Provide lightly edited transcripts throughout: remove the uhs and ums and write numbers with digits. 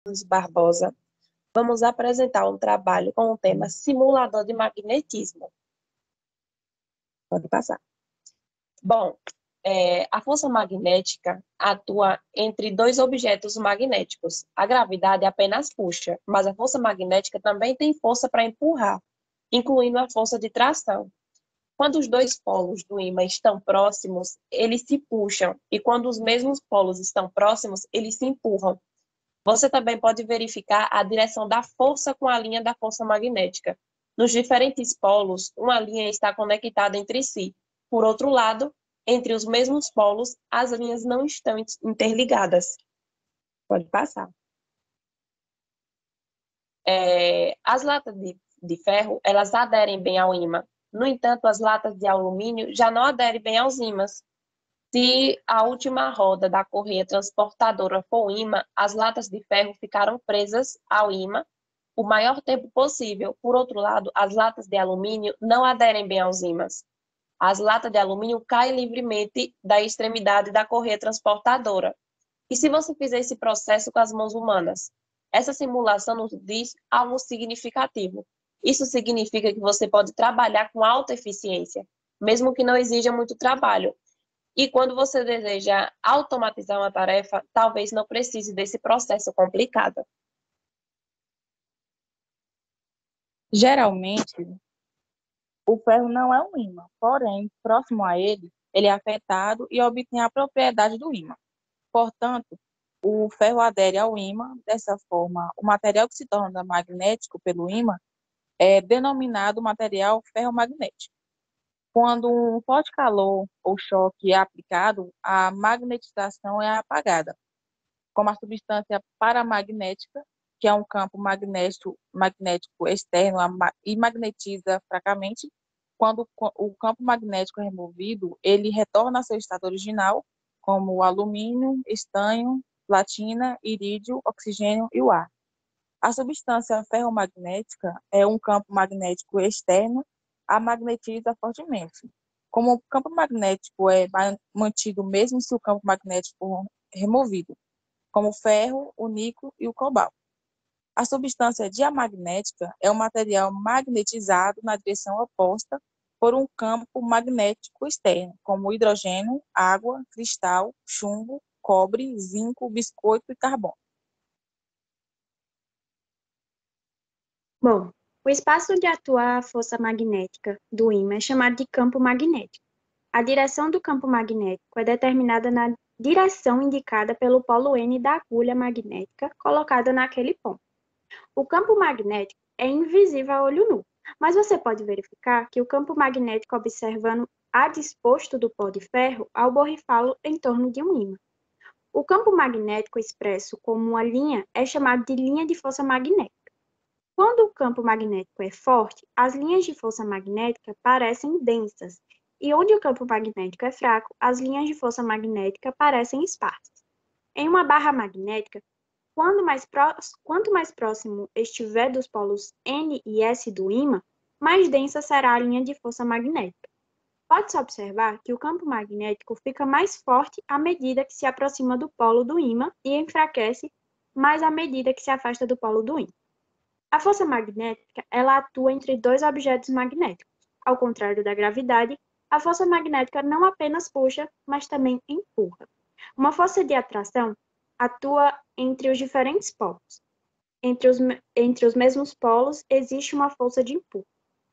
Barbosa, vamos apresentar um trabalho com o tema simulador de magnetismo. Pode passar. Bom, a força magnética atua entre dois objetos magnéticos. A gravidade apenas puxa, mas a força magnética também tem força para empurrar, incluindo a força de tração. Quando os dois polos do ímã estão próximos, eles se puxam, e quando os mesmos polos estão próximos, eles se empurram. Você também pode verificar a direção da força com a linha da força magnética. Nos diferentes polos, uma linha está conectada entre si. Por outro lado, entre os mesmos polos, as linhas não estão interligadas. Pode passar. As latas de ferro, elas aderem bem ao ímã. No entanto, as latas de alumínio já não aderem bem aos ímãs. Se a última roda da correia transportadora for o ímã, as latas de ferro ficaram presas ao ímã o maior tempo possível. Por outro lado, as latas de alumínio não aderem bem aos ímãs. As latas de alumínio caem livremente da extremidade da correia transportadora. E se você fizer esse processo com as mãos humanas? Essa simulação nos diz algo significativo. Isso significa que você pode trabalhar com alta eficiência, mesmo que não exija muito trabalho. E quando você deseja automatizar uma tarefa, talvez não precise desse processo complicado. Geralmente, o ferro não é um ímã, porém, próximo a ele, ele é afetado e obtém a propriedade do ímã. Portanto, o ferro adere ao ímã. Dessa forma, o material que se torna magnético pelo ímã é denominado material ferromagnético. Quando um forte calor ou choque é aplicado, a magnetização é apagada, como a substância paramagnética, que é um campo magnético externo e magnetiza fracamente. Quando o campo magnético é removido, ele retorna ao seu estado original, como o alumínio, estanho, platina, irídio, oxigênio e o ar. A substância ferromagnética é um campo magnético externo, a magnetiza fortemente. Como o campo magnético é mantido mesmo se o campo magnético for removido, como o ferro, o níquel e o cobalto. A substância diamagnética é um material magnetizado na direção oposta por um campo magnético externo, como o hidrogênio, água, cristal, chumbo, cobre, zinco, biscoito e carbono. Bom, o espaço onde atua a força magnética do ímã é chamado de campo magnético. A direção do campo magnético é determinada na direção indicada pelo polo N da agulha magnética colocada naquele ponto. O campo magnético é invisível a olho nu, mas você pode verificar que o campo magnético observando a disposto do pó de ferro ao borrifá-lo em torno de um ímã. O campo magnético expresso como uma linha é chamado de linha de força magnética. Quando o campo magnético é forte, as linhas de força magnética parecem densas, e onde o campo magnético é fraco, as linhas de força magnética parecem esparsas. Em uma barra magnética, quanto mais próximo estiver dos polos N e S do ímã, mais densa será a linha de força magnética. Pode-se observar que o campo magnético fica mais forte à medida que se aproxima do polo do ímã e enfraquece mais à medida que se afasta do polo do ímã. A força magnética, ela atua entre dois objetos magnéticos. Ao contrário da gravidade, a força magnética não apenas puxa, mas também empurra. Uma força de atração atua entre os diferentes polos. Entre os mesmos polos, existe uma força de empurro.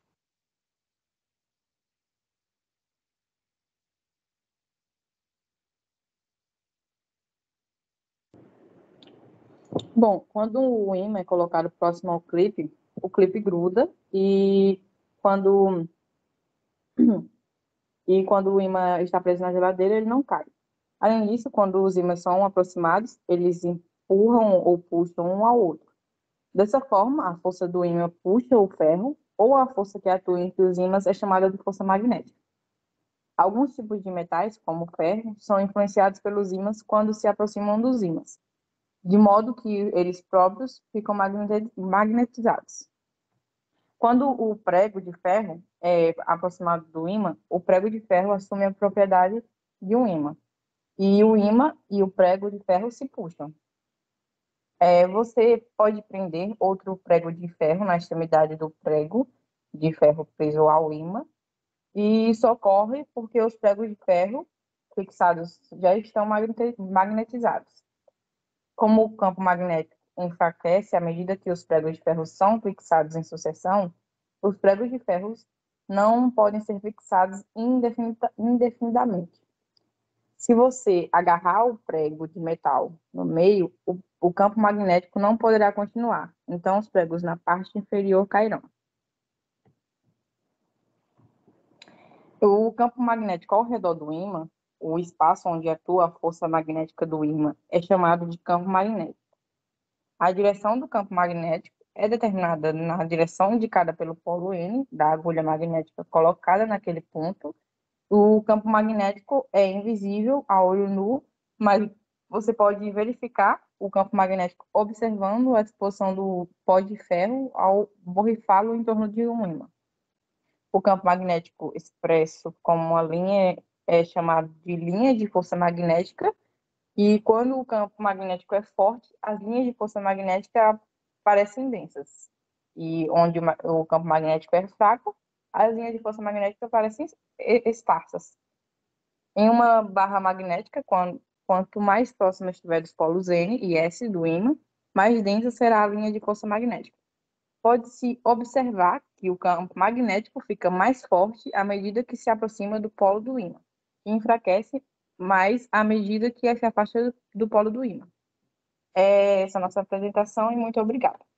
Bom, quando o ímã é colocado próximo ao clipe, o clipe gruda e quando o ímã está preso na geladeira, ele não cai. Além disso, quando os ímãs são aproximados, eles empurram ou puxam um ao outro. Dessa forma, a força do ímã puxa o ferro, ou a força que atua entre os ímãs é chamada de força magnética. Alguns tipos de metais, como o ferro, são influenciados pelos ímãs quando se aproximam dos ímãs, de modo que eles próprios ficam magnetizados. Quando o prego de ferro é aproximado do ímã, o prego de ferro assume a propriedade de um ímã, e o ímã e o prego de ferro se puxam. Você pode prender outro prego de ferro na extremidade do prego de ferro preso ao ímã, e isso ocorre porque os pregos de ferro fixados já estão magnetizados. Como o campo magnético enfraquece à medida que os pregos de ferro são fixados em sucessão, os pregos de ferro não podem ser fixados indefinidamente. Se você agarrar o prego de metal no meio, o campo magnético não poderá continuar. Então, os pregos na parte inferior cairão. O campo magnético ao redor do ímã, o espaço onde atua a força magnética do ímã, é chamado de campo magnético. A direção do campo magnético é determinada na direção indicada pelo polo N da agulha magnética colocada naquele ponto. O campo magnético é invisível a olho nu, mas você pode verificar o campo magnético observando a disposição do pó de ferro ao borrifá-lo em torno de um ímã. O campo magnético expresso como uma linha é chamado de linha de força magnética, e quando o campo magnético é forte, as linhas de força magnética parecem densas. E onde o campo magnético é fraco, as linhas de força magnética parecem esparsas. Em uma barra magnética, quanto mais próxima estiver dos polos N e S do ímã, mais densa será a linha de força magnética. Pode-se observar que o campo magnético fica mais forte à medida que se aproxima do polo do ímã, e enfraquece mais à medida que se afasta do polo do ímã. Essa é a nossa apresentação e muito obrigada.